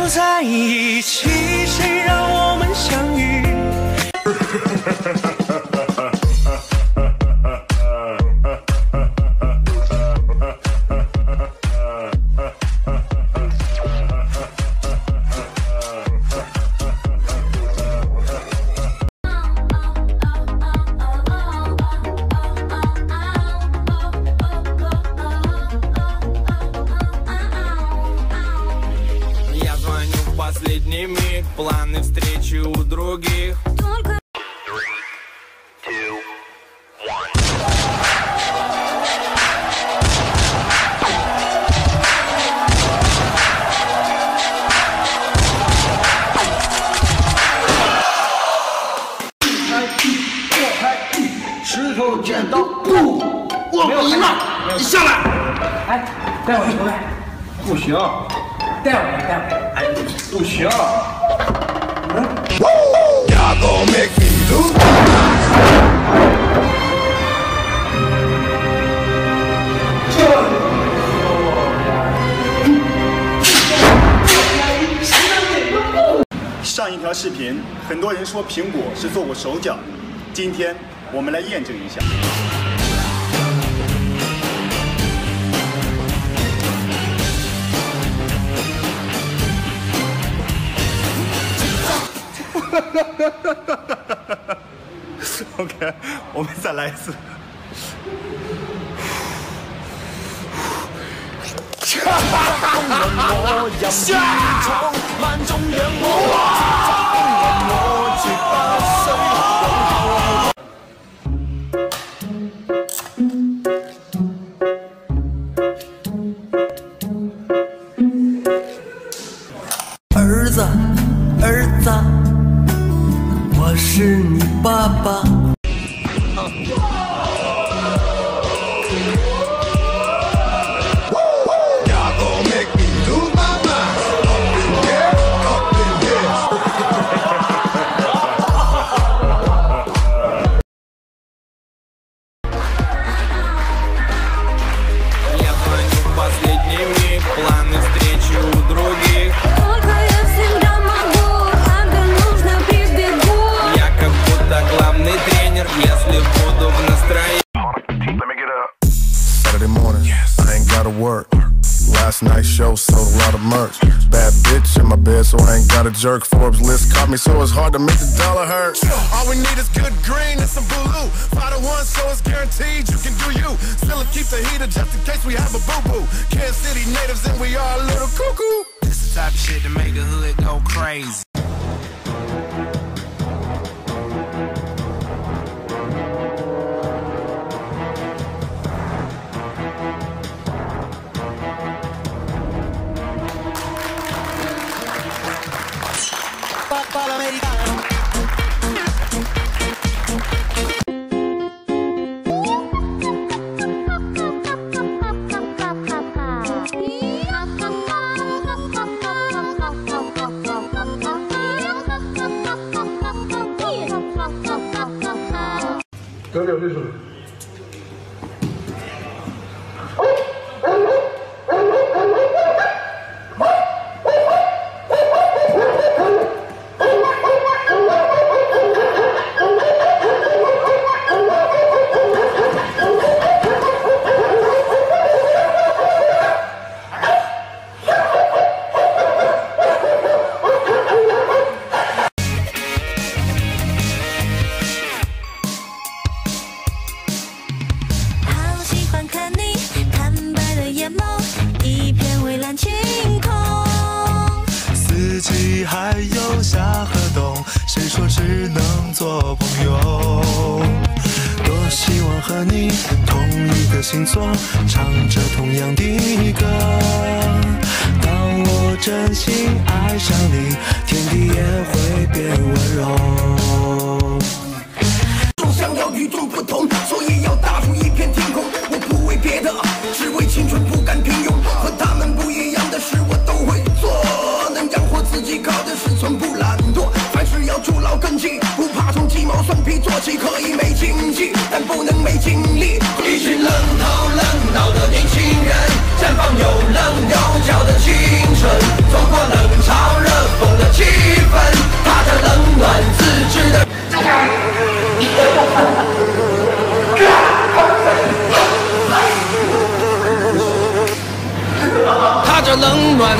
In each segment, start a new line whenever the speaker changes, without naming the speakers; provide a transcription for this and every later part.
在一起，谁让我们相遇？
Последний миг, планы встречи у других.
石头剪刀布，我赢了！你下来！
哎，带我出来！
不行！
带我来，带我来！
哎，不行！
上一条视频，很多人说苹果是做过手脚，今天我们来验证一下。OK， 我们再来一次。
儿子，儿子，我是你爸爸。
Last night's show sold a lot of merch. Bad bitch in my bed, so I ain't got a jerk. Forbes list caught me, so it's hard to make the dollar hurt. All we need is good green and some blue. 5 to 1, so it's guaranteed you can do you. Still keep the heater just in case we have a boo-boo. Kansas City natives and we are a little cuckoo.
This is the type of shit to make the hood go crazy.
Go go go.
还有夏和冬，谁说只能做朋友？多希望和你同一个星座，唱着同样的歌。当我真心爱上你，天地也会变温柔。
想要与众不同，所以要打出一片天空。我不为别的，只为青春，不甘平庸。和他们不一样的事，我都会做。能养活自己，靠的是从不懒惰。凡事要筑牢根基，不怕从鸡毛蒜皮做起。可以没经济，但不能没精力。一群愣头愣脑的年轻人，绽放有棱有角的青春，走过冷嘲热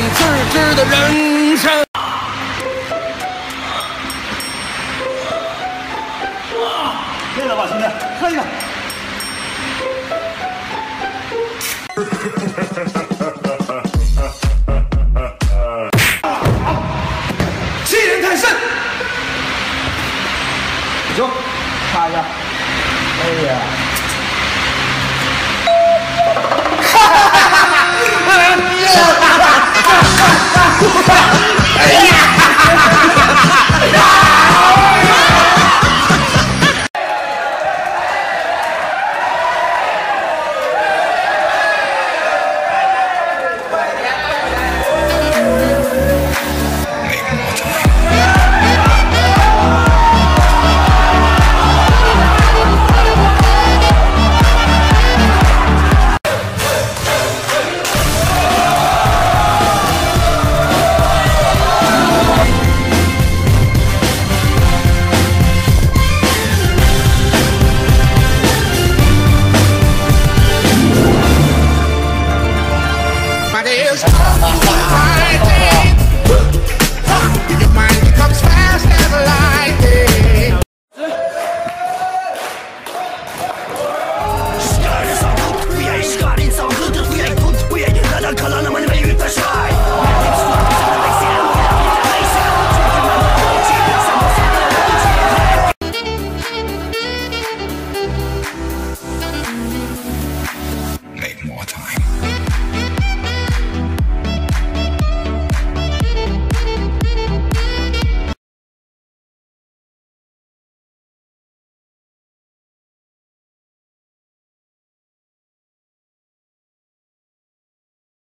自知的人。